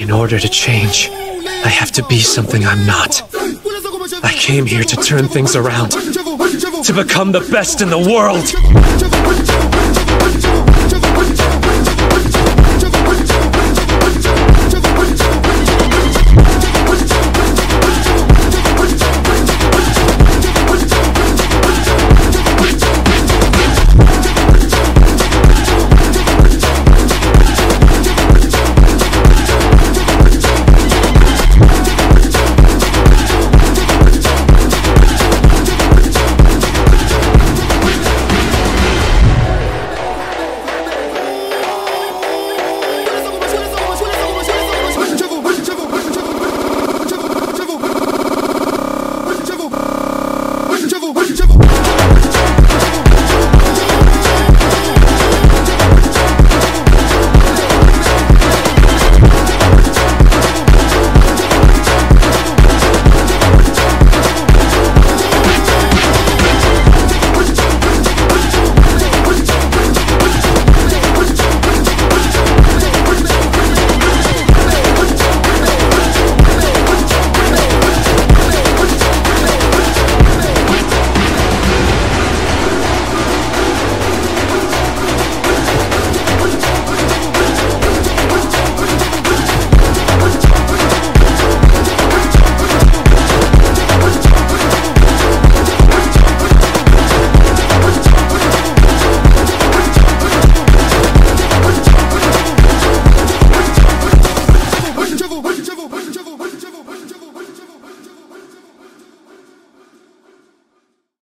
In order to change, I have to be something I'm not. I came here to turn things around, to become the best in the world!